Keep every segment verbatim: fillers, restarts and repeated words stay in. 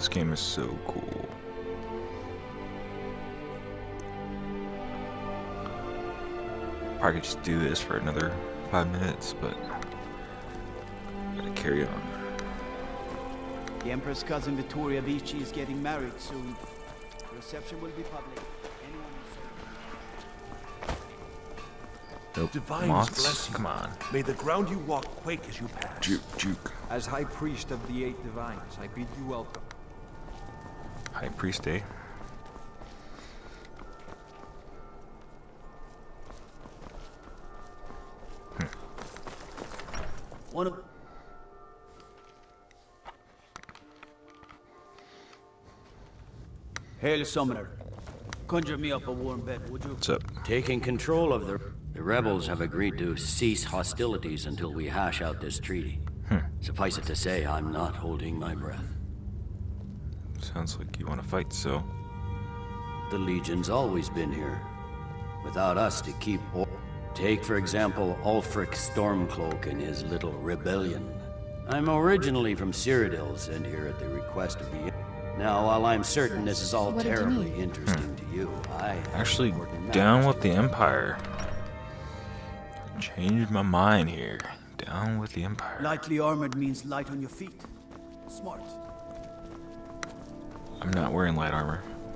This game is so cool. Probably could just do this for another five minutes, but I'm gonna carry on. The Emperor's cousin Vittoria Vici is getting married soon. The reception will be public. Anyone who Nope. Divines Moths? bless you. Come on. May the ground you walk quake as you pass. Juke, juke. As High Priest of the Eight Divines, I bid you welcome. High Priest, eh? One of Hail, Summoner. Conjure me up a warm bed, would you? What's up? Taking control of the... The rebels have agreed to cease hostilities until we hash out this treaty. Hmm. Suffice it to say, I'm not holding my breath. Sounds like you want to fight, so. The Legion's always been here. Without us to keep... Or take, for example, Ulfric Stormcloak and his little rebellion. I'm originally from Cyrodiil, sent here at the request of the... Now, while I'm certain this is all What did you terribly need? interesting to you, I... have Actually, important down matters with to the do. Empire. Changed my mind here. Down with the Empire. Lightly armored means light on your feet. Smart. I'm not wearing light armor.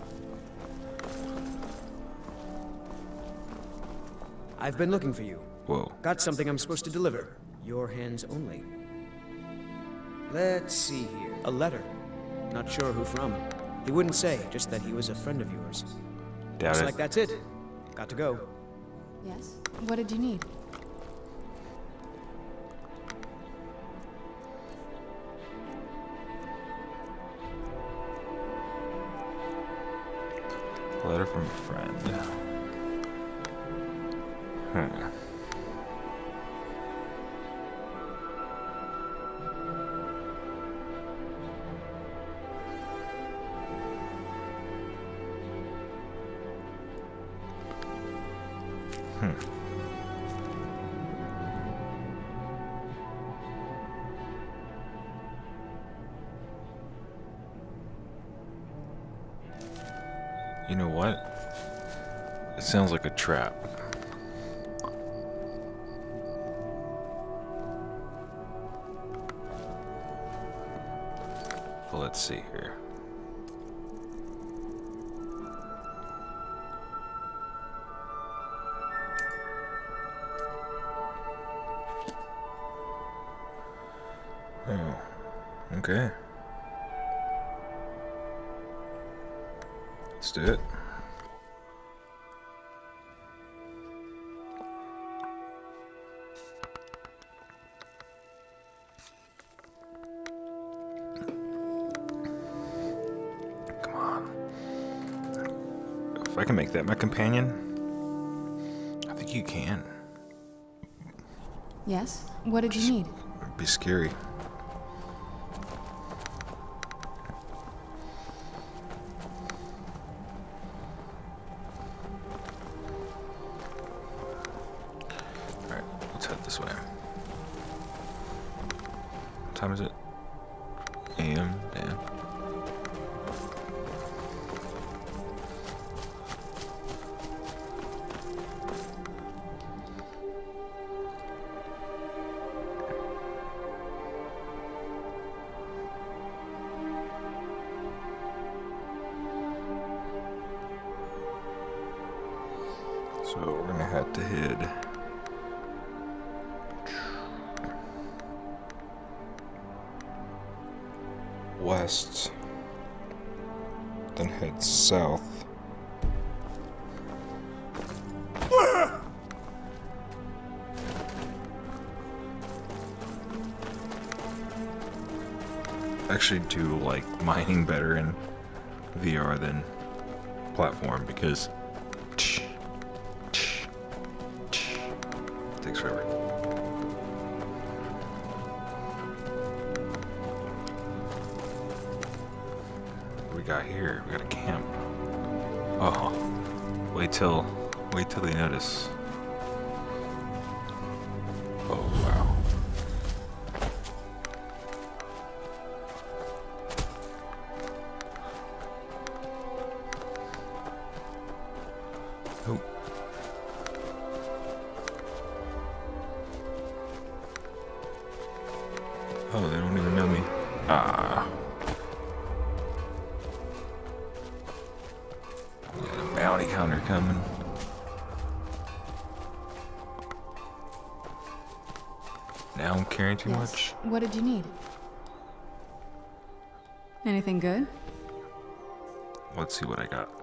I've been looking for you. Whoa. Got something I'm supposed to deliver. Your hands only. Let's see here. A letter. Not sure who from. He wouldn't say, just that he was a friend of yours. Doubt Looks it. like that's it. Got to go. Yes? What did you need? Letter from a friend. Hmm. Hmm. You know what? It sounds like a trap. Well, let's see here. Oh, okay. Let's do it. Come on. If I can make that my companion, I think you can. Yes? What did you need? It'd be scary. Alright, let's head this way. What time is it? A M? Damn. So we're gonna have to head west, then head south. I actually do like mining better in V R than platform because takes forever. What do we got here? We got a camp. Oh, wait till, wait till they notice. Oh wow. Oh, they don't even know me. Ah. We got a bounty counter coming. Now I'm carrying too Yes. much. What did you need? Anything good? Let's see what I got.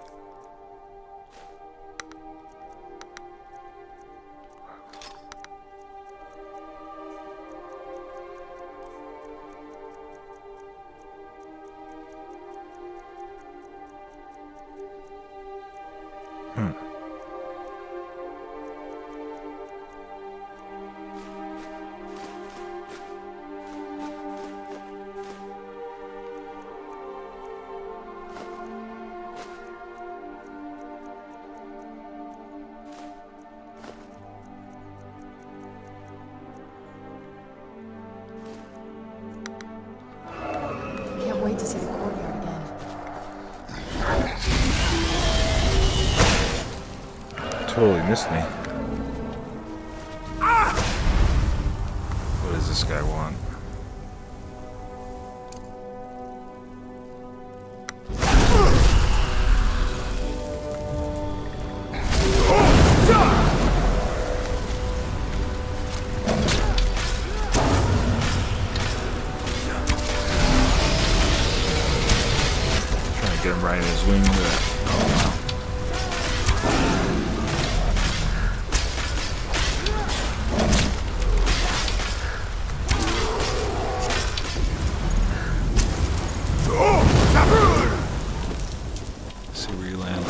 Hmm. Can't wait to see the courtyard again. Totally missed me. What does this guy want? Trying to get him right in his wing. Oh wow. See where you land.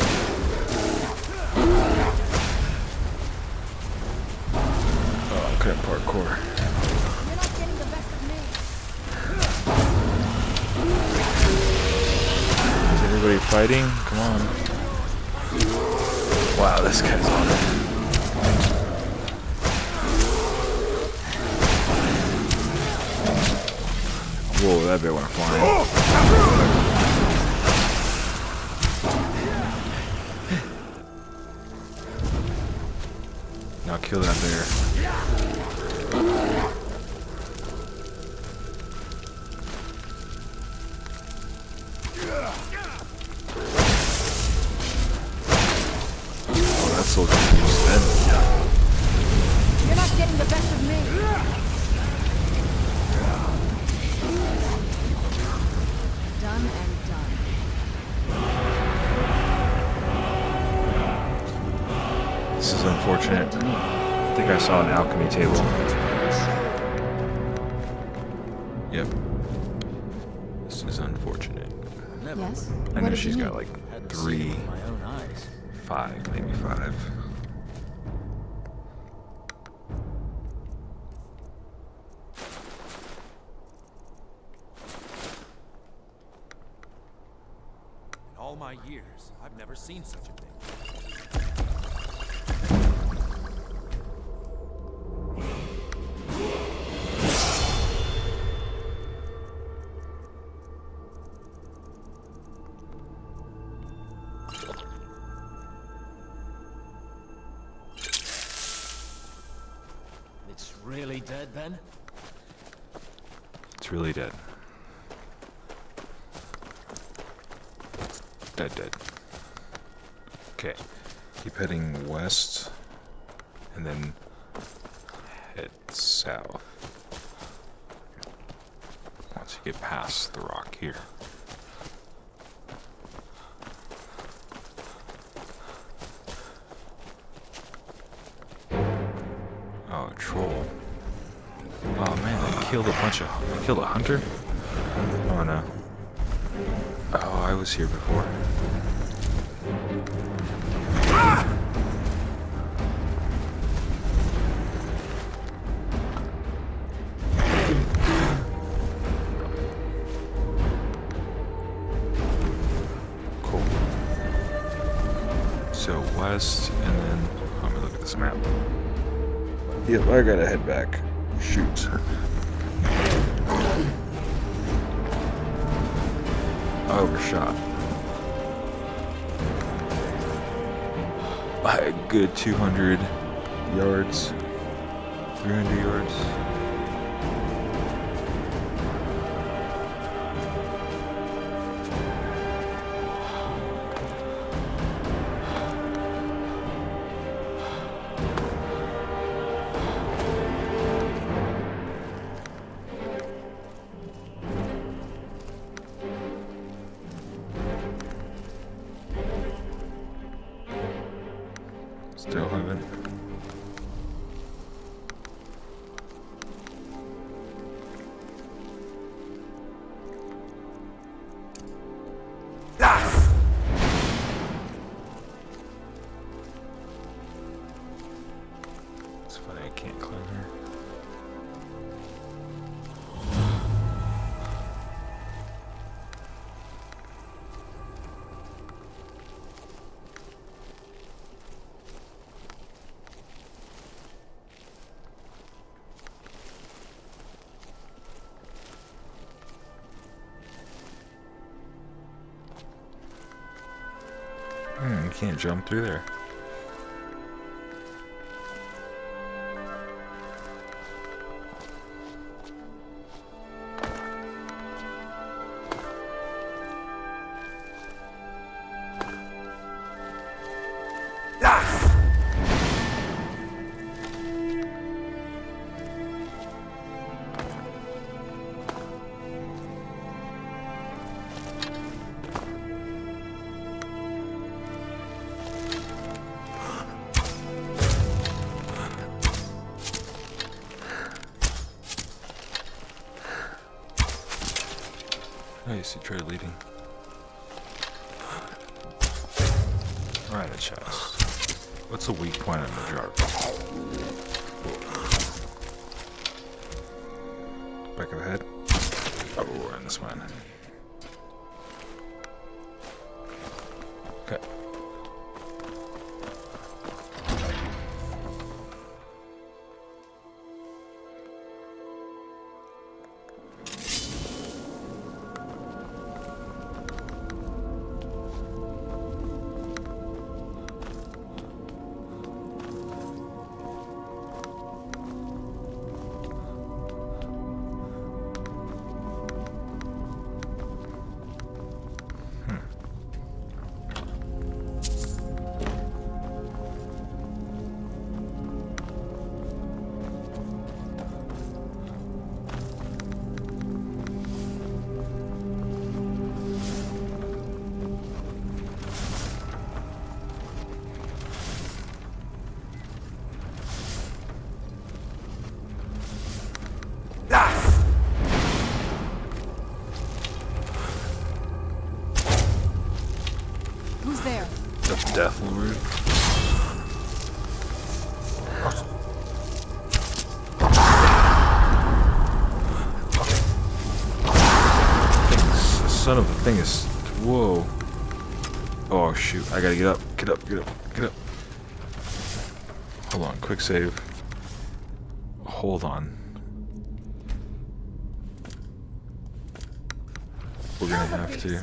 Oh, I couldn't parkour. You're not getting the best of me. Is everybody fighting? Come on. Wow, this guy's on it. Whoa, that bit went flying. Now kill that bear. Oh, that soldier keeps dead. You're not getting the best of me. Done and done. This is unfortunate. I think I saw an alchemy table. Yep. This is unfortunate. Yes? I What know did she's you got need? like three, five, maybe five. In all my years, I've never seen such a thing. It's really dead then? It's really dead. Dead, dead. Okay. Keep heading west and then head south. Once you get past the rock here. Oh, a troll. Oh man, I killed a bunch of... I killed a hunter? Oh no. Oh, I was here before. Cool. So west, and then... Let me look at this map. Yep, I gotta head back. Shoot. I overshot. By a good two hundred yards. three hundred yards. Still haven't. It's funny, I can't climb here. Hmm, you can't jump through there. Nice, you tried leading. Right, a chest. What's a weak point on the jar? Back of the head. Oh, we're in this one. Okay. Who's there? The Death Lord. Thing's, the son of the thing is. Whoa. Oh shoot, I gotta get up, get up, get up, get up. Hold on, quick save. Hold on. We're gonna have to.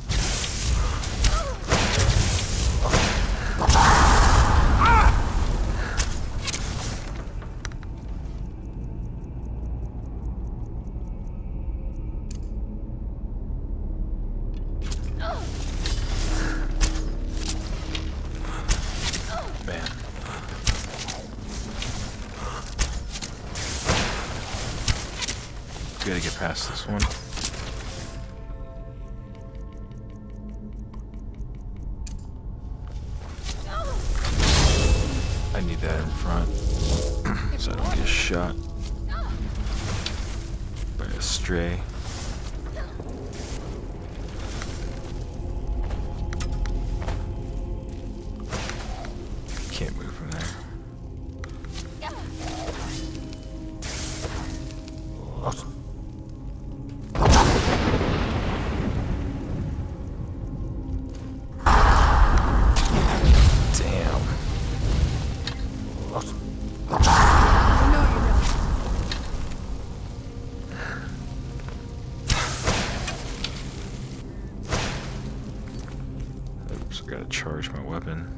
Man. We gotta get past this one. I need that in front so I don't get shot by a stray. Can't move from there. Oops, I gotta charge my weapon.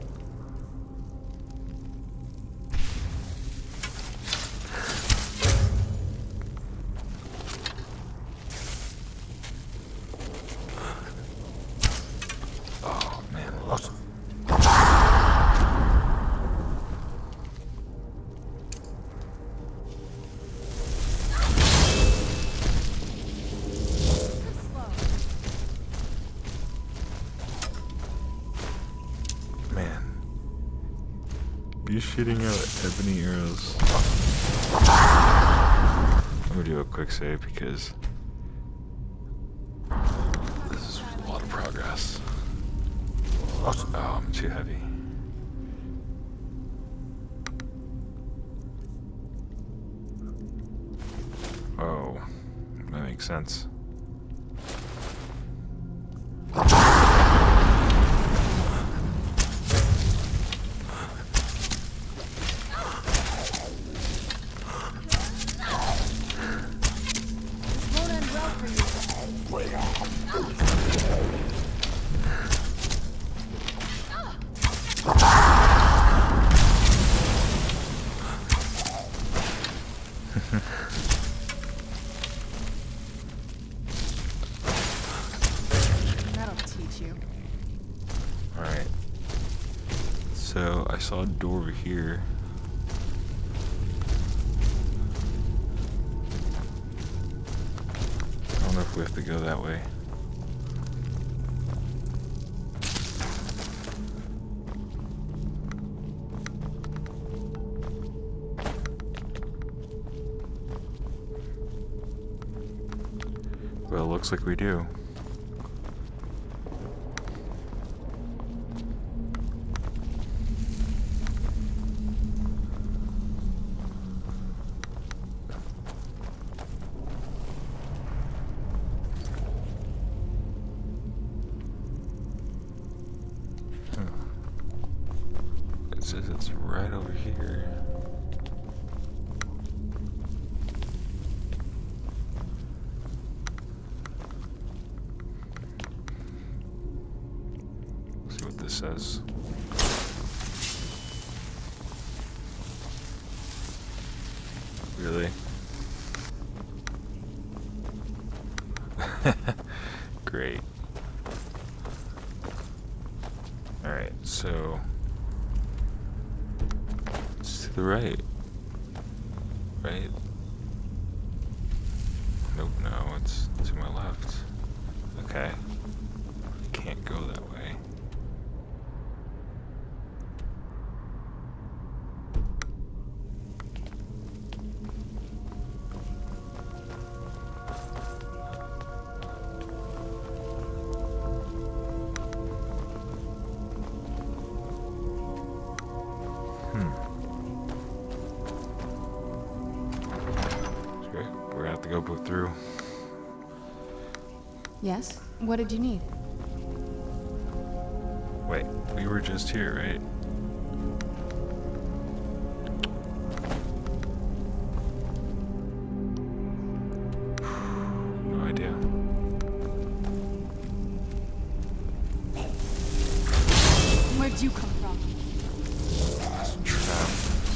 Oh man, lost. you shooting out ebony arrows? I'm gonna do a quick save because this is a lot of progress. Oh, I'm too heavy. Oh, that makes sense. Alright. So I saw a door over here. I don't know if we have to go that way. Well, it looks like we do. It says it's right over here. Let's see what this says. Really? Great. Alright, so it's to the right. Right? Nope, no, it's to my left. Okay. Can't go that way. We're gonna have to go both through. Yes? What did you need? Wait, we were just here, right? No idea. Where'd you come from? That's a trap.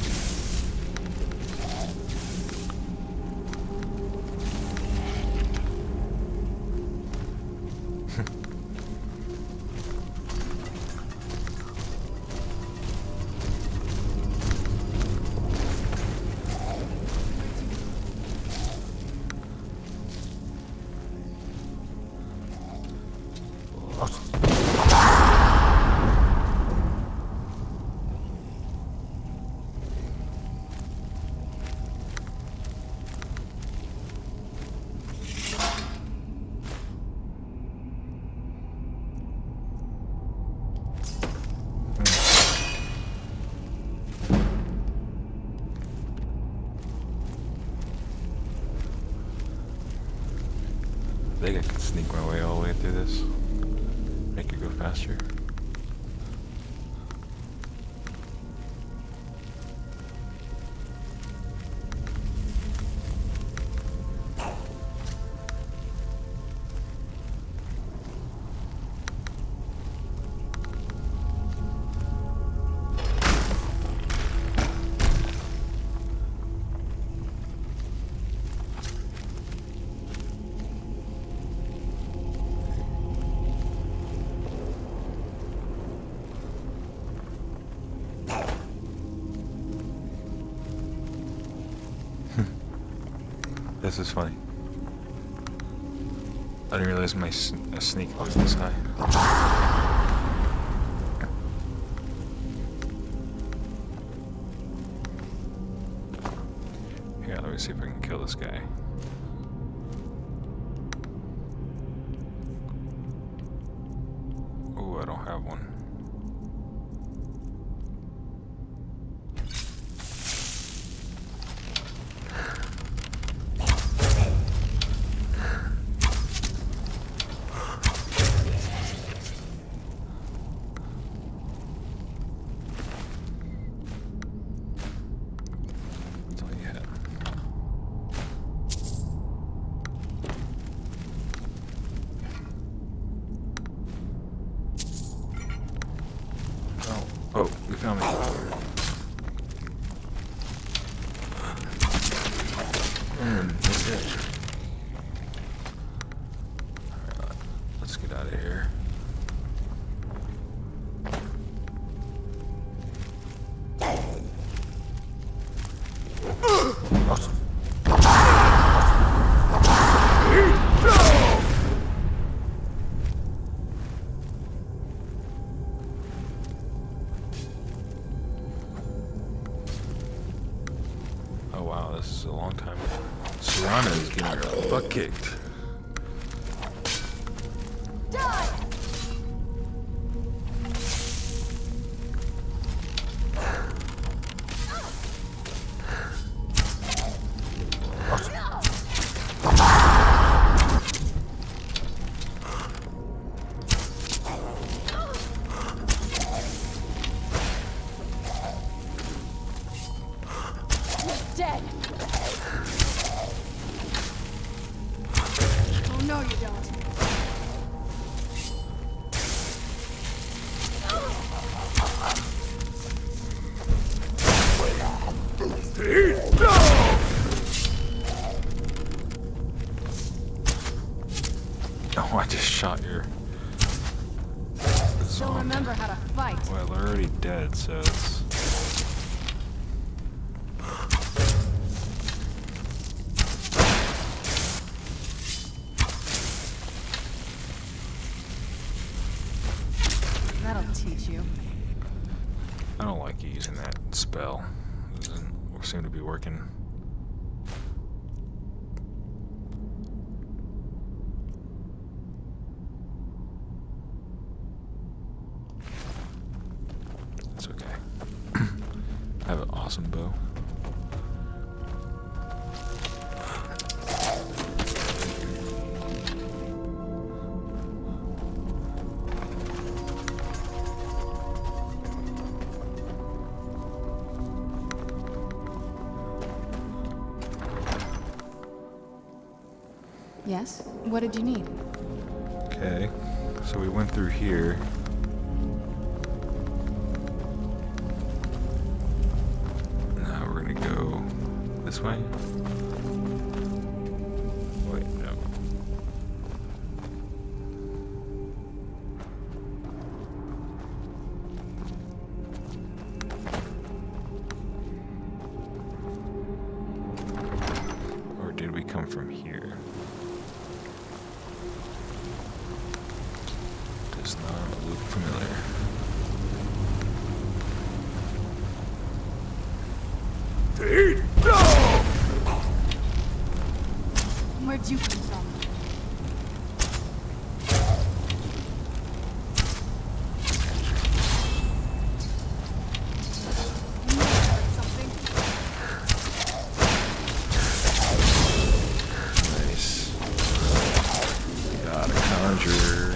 I think I can sneak my way all the way through this. Make it go faster. This is funny. I didn't realize my s sneak was this high. see if I can kill this guy. Oh, I don't have one. Oh, we found me. Mm, that's it. Alright, let's get out of here. Oh wow, this is a long time. Serana is getting her butt kicked. Dead. Oh no, you don't. Oh, I just shot your. Still remember how to fight. Well, they're already dead, so it's. That'll teach you. I don't like using that spell. It doesn't seem to be working. It's okay. I have an awesome bow. Yes? What did you need? Okay, so we went through here. Now we're gonna go this way. Wait, no. Or did we come from here? Does not look familiar. Where'd you come from? You may have heard something. Nice. Got a conjurer.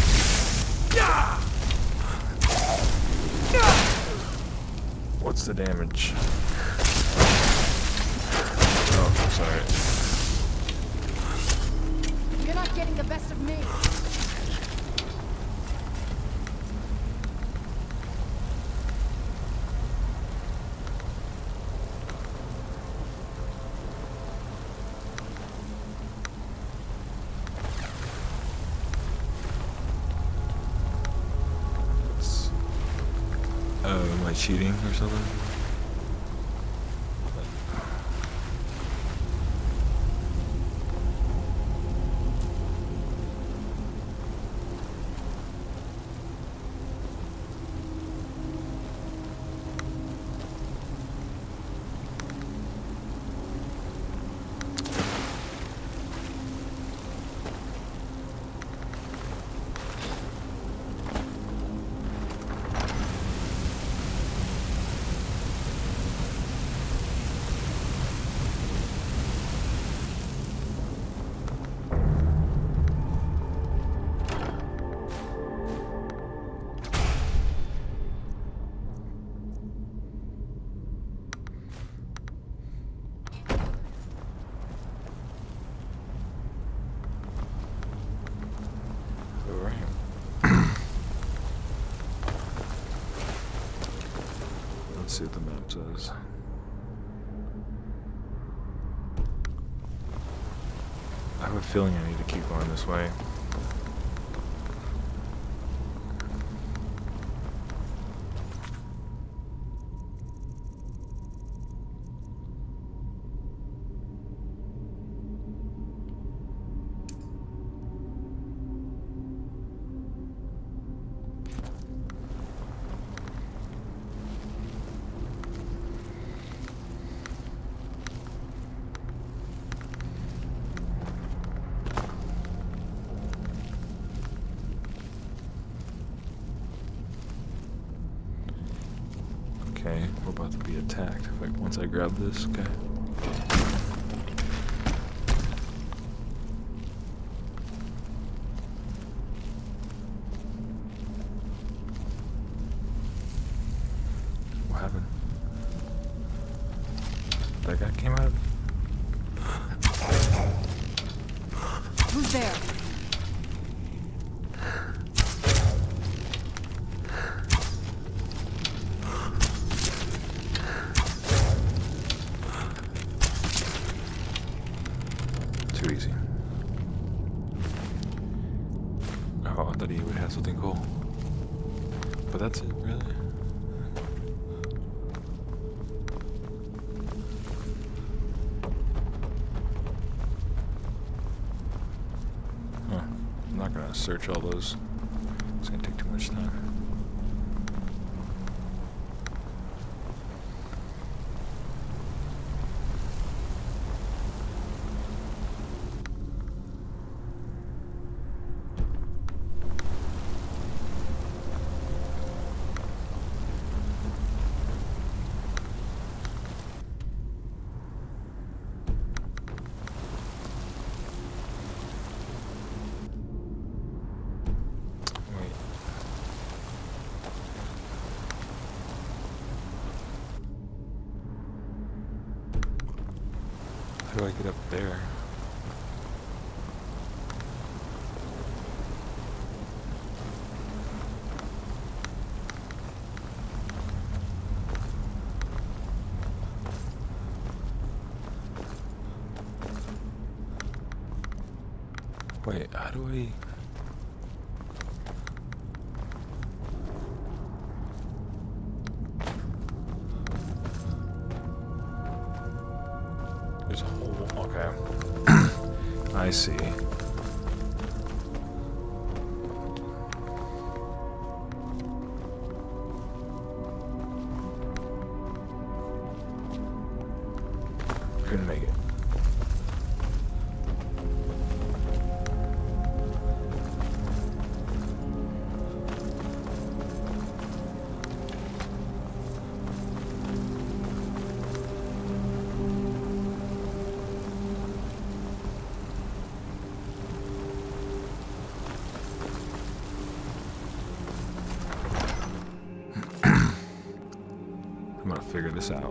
What's the damage? Oh, sorry. You're not getting the best of me. It's- Oh, am I cheating or something? see what the map says. I have a feeling I need to keep going this way. Okay, we're about to be attacked. Like once I grab this, okay. What happened? That guy came out? Who's there? Too easy. Oh, I thought he would have something cool. But that's it, really? Huh. I'm not gonna search all those. It's gonna take too much time. How do I get up there? Wait, how do I... There's a hole. Okay. I see. Couldn't make it. I'm gonna figure this out.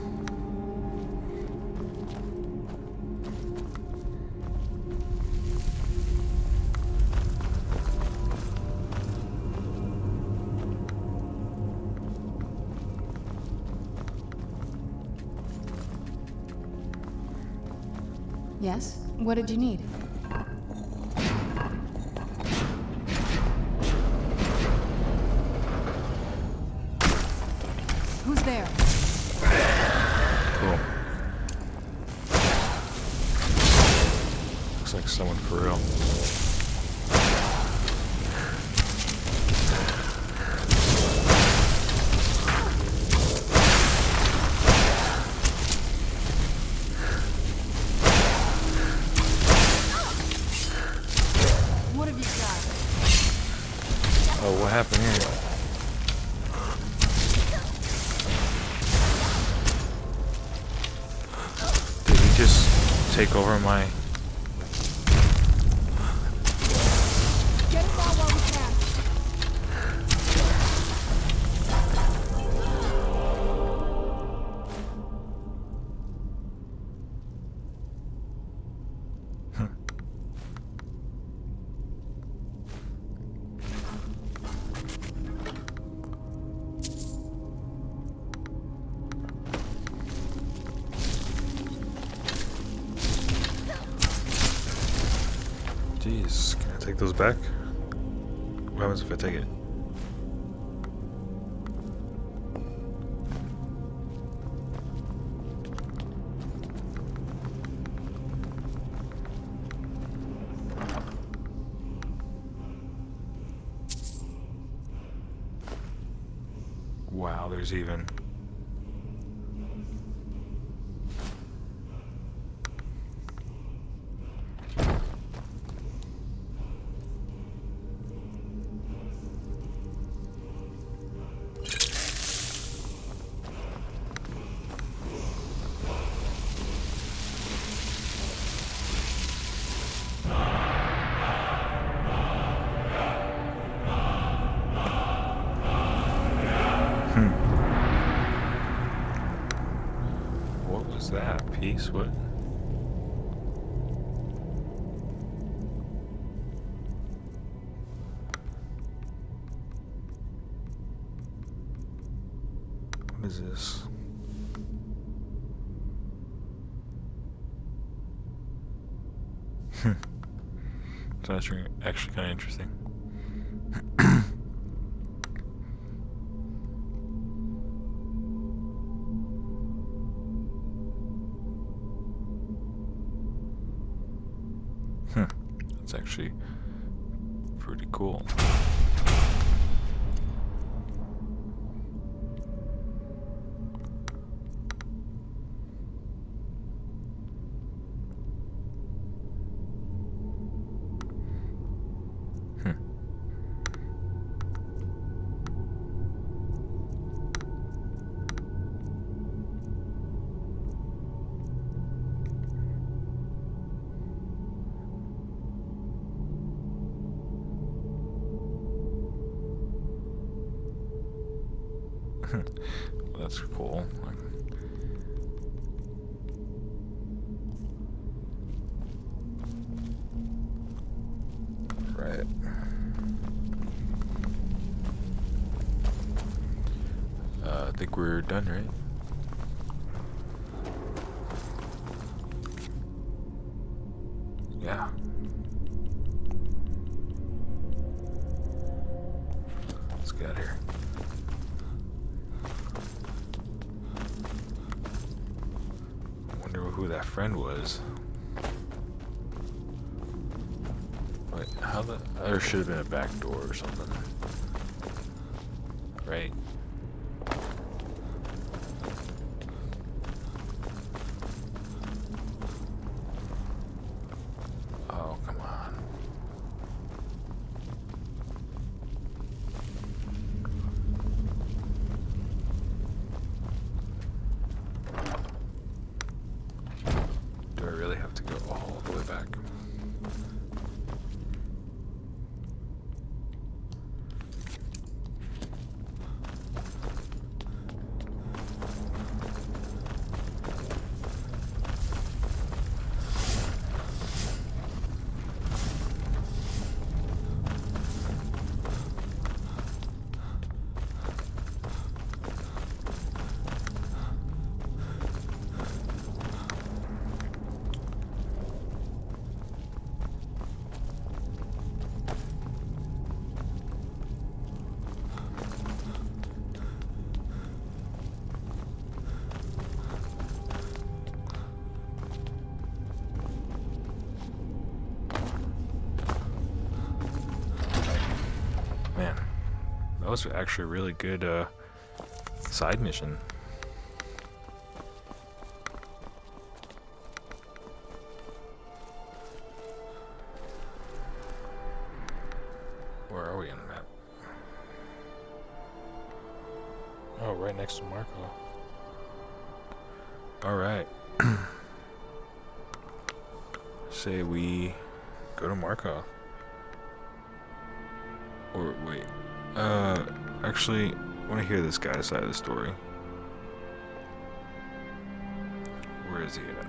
Yes? What did you need? Who's there? Cool. Looks like someone for real. What have you got? Oh, what happened here? Did he just take over my... Get him out while we can. Jeez, can I take those back? What happens if I take it? Wow, there's even... that piece? What? What is this? Hmm. It's actually actually kind of interesting. Hmm. That's actually pretty cool. Hmm. Well, that's cool. Right. Uh, I think we're done, right? Yeah. Let's get out of here. Wonder who that friend was. Wait, how the... There should have been a back door or something. Right? Oh, come on. Do I really have to go all the way back? Man, that was actually a really good uh, side mission. Where are we on the map? Oh, right next to Marco. Alright. Say we go to Marco. Or wait, uh, actually, I want to hear this guy's side of the story. Where is he at?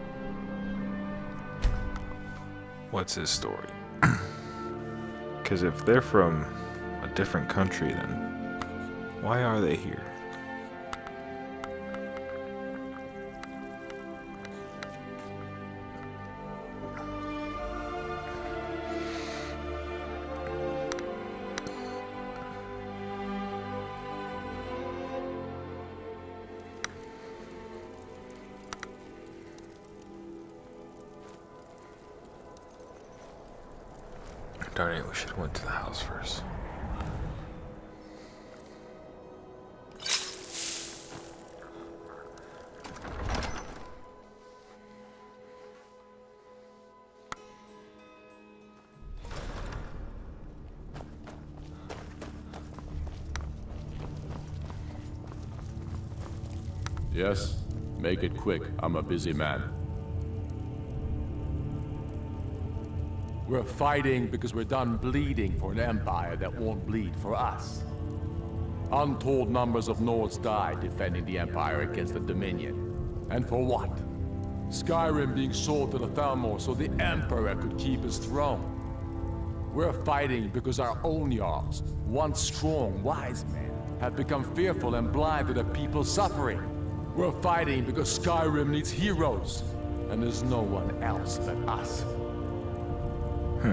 What's his story? Because if they're from a different country, then why are they here? Darn it, we should have went to the house first. Yes? Make it quick. I'm a busy man. We're fighting because we're done bleeding for an empire that won't bleed for us. Untold numbers of Nords died defending the empire against the Dominion. And for what? Skyrim being sold to the Thalmor so the emperor could keep his throne. We're fighting because our own Jarls, once strong, wise men, have become fearful and blind to the people's suffering. We're fighting because Skyrim needs heroes, and there's no one else but us. Hmm.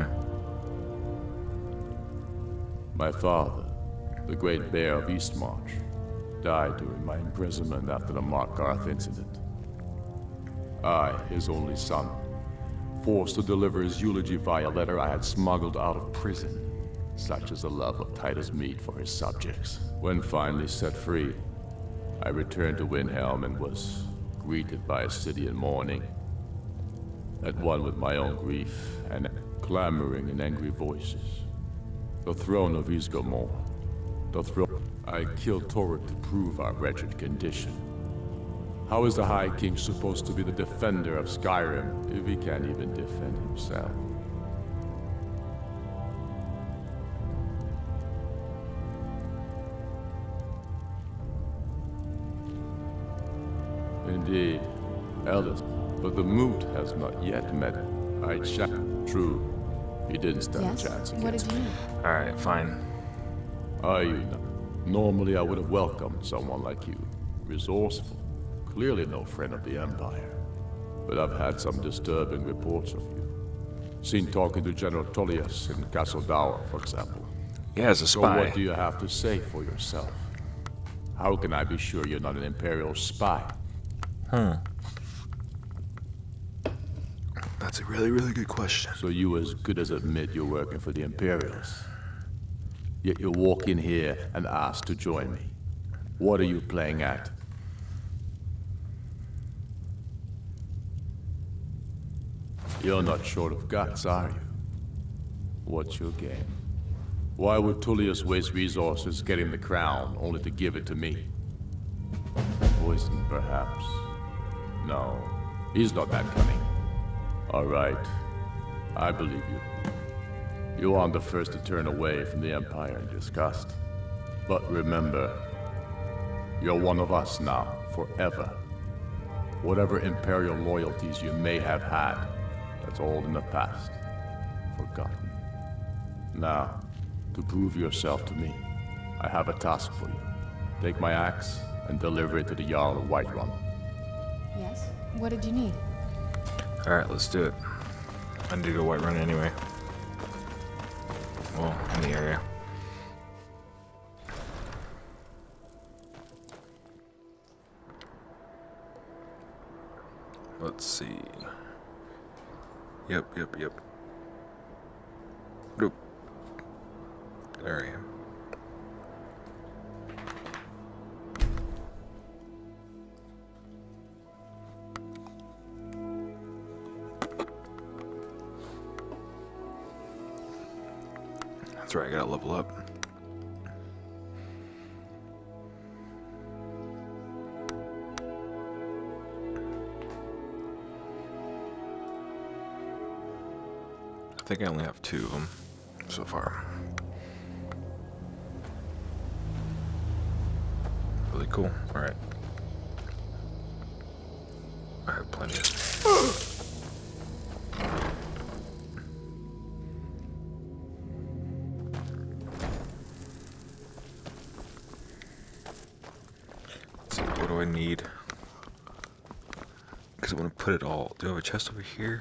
My father, the Great Bear of Eastmarch, died during my imprisonment after the Markarth incident. I, his only son, forced to deliver his eulogy via letter I had smuggled out of prison, such as the love of Titus meat for his subjects. When finally set free, I returned to Windhelm and was greeted by a city in mourning, at one with my own grief and clamoring in angry voices. The throne of Ysgramor, the throne... I killed Torrid to prove our wretched condition. How is the High King supposed to be the defender of Skyrim if he can't even defend himself? Indeed, Eldest, but the moot has not yet met. I checked. True, he didn't stand Yes? a chance What against did you me. need? Alright, fine. I, you know, normally I would have welcomed someone like you. Resourceful, clearly no friend of the Empire. But I've had some disturbing reports of you. Seen talking to General Tullius in Castle Dower, for example. Yeah, as a So spy. what do you have to say for yourself? How can I be sure you're not an Imperial spy? Hmm. That's a really, really good question. So you as good as admit you're working for the Imperials. Yet you walk in here and ask to join me. What are you playing at? You're not short of guts, are you? What's your game? Why would Tullius waste resources getting the crown only to give it to me? Poison, perhaps. No, he's not that cunning. All right, I believe you. You aren't the first to turn away from the Empire in disgust. But remember, you're one of us now, forever. Whatever Imperial loyalties you may have had, that's all in the past. Forgotten. Now, to prove yourself to me, I have a task for you. Take my axe and deliver it to the Jarl of Whiterun. Yes? What did you need? Alright, let's do it. I need to go Whiterun anyway. Well, in the area. Let's see. Yep, yep, yep. Nope. There I am. That's right, I gotta level up. I think I only have two of them so far. Really cool. Alright. I have plenty of... What do I need? Because I want to put it all. Do I have a chest over here?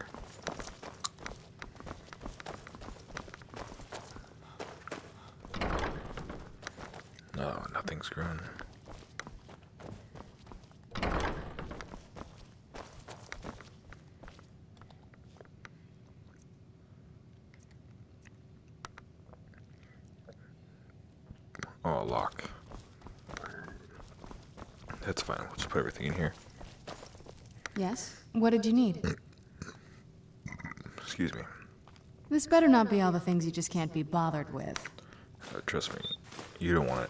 No, nothing's grown. lock. That's fine. We'll just put everything in here. Yes? What did you need? Excuse me. This better not be all the things you just can't be bothered with. Uh, trust me, you don't want it.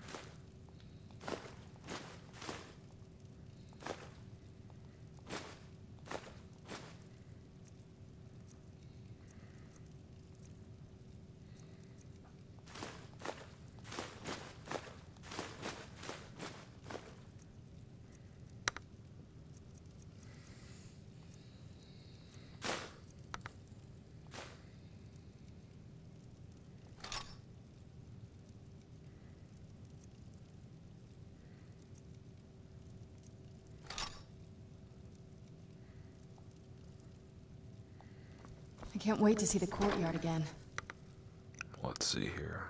I can't wait to see the courtyard again. Let's see here.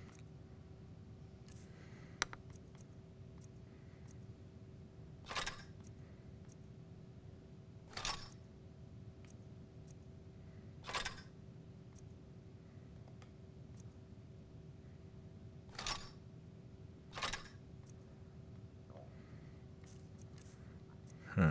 Hmm.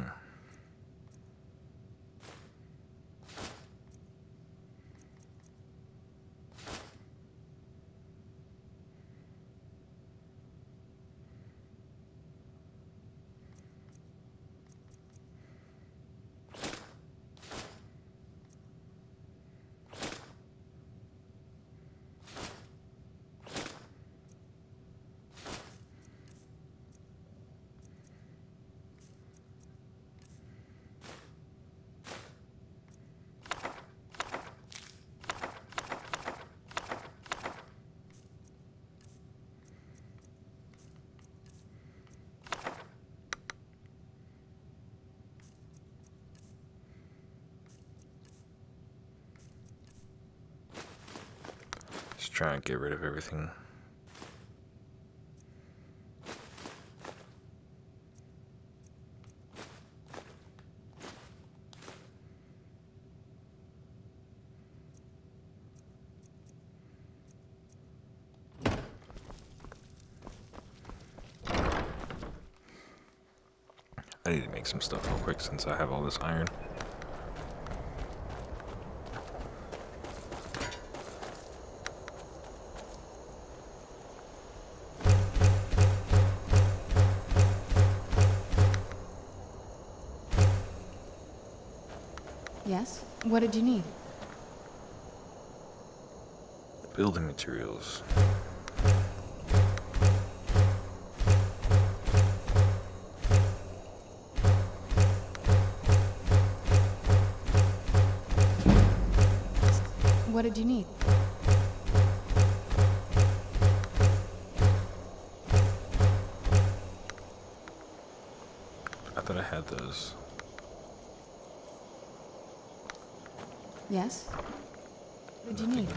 Just try and get rid of everything. I need to make some stuff real quick since I have all this iron. Yes? What did you need? Building materials. What did you need? I thought I had those. Yes? What did you need?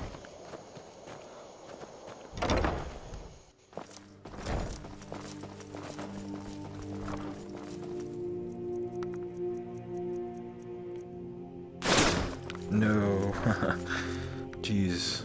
No. Jeez.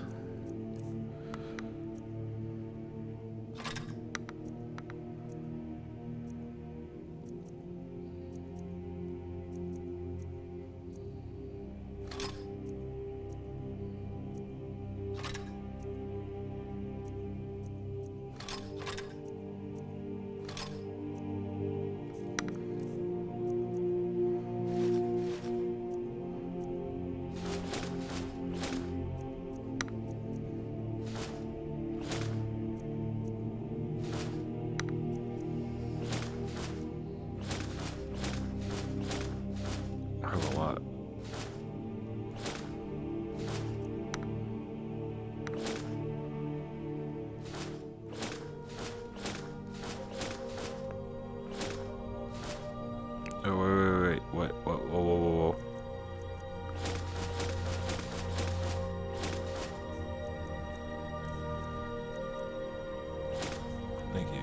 I have a lot. Oh, wait, wait, wait, what, what, whoa, whoa, whoa, whoa. Thank you.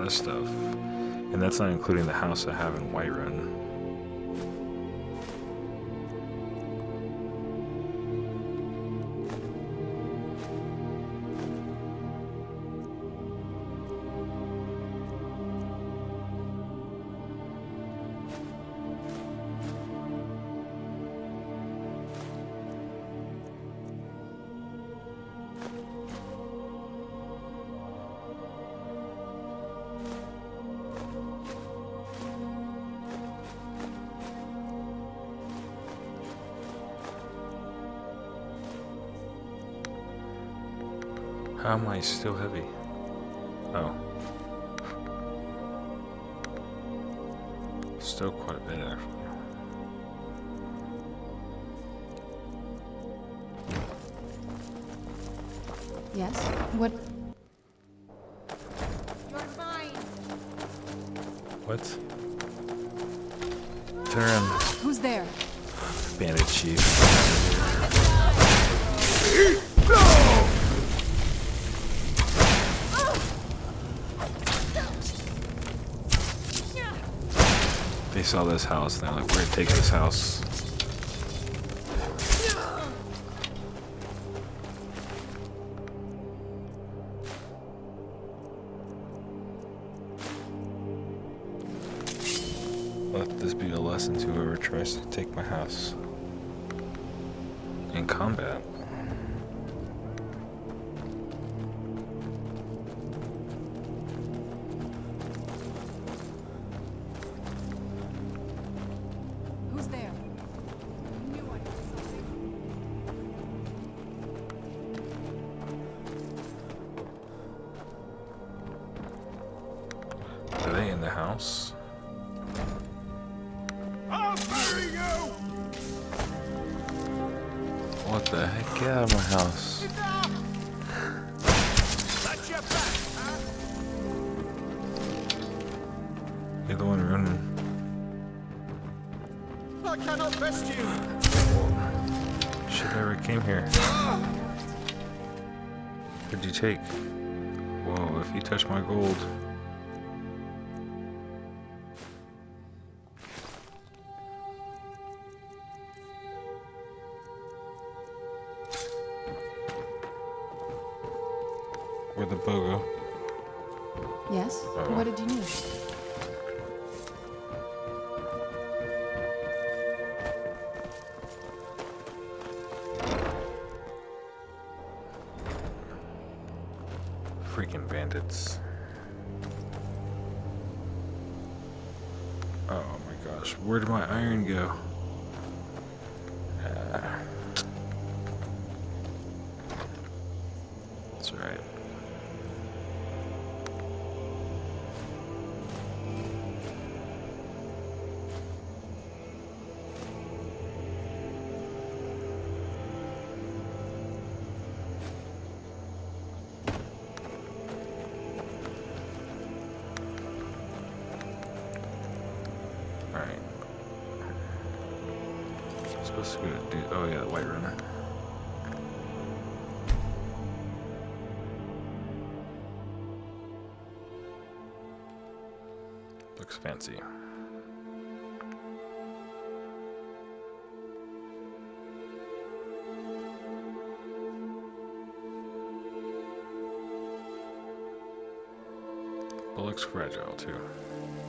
lot of stuff. And that's not including the house I have in Whiterun. How am I still heavy? Oh. Still quite a bit, actually. Yes? What? You're mine. What? Turn around. Who's there? Bandit Chief. They saw this house and they're like, we're gonna take this house. Let this be a lesson to whoever tries to take my house in combat. Who's there? I knew I did something. Are they in the house? What the heck? Get out of my house. You're the one running. I cannot rest you. Shit never came here. What'd you take? Whoa, if you touch my gold. Where'd the bow go? Yes? Uh-oh. What did you need? Freaking bandits. Oh my gosh, where did my iron go? Ah. That's right. Alright. Supposed to go do. Oh, yeah, the white runner. Looks fancy. But looks fragile, too.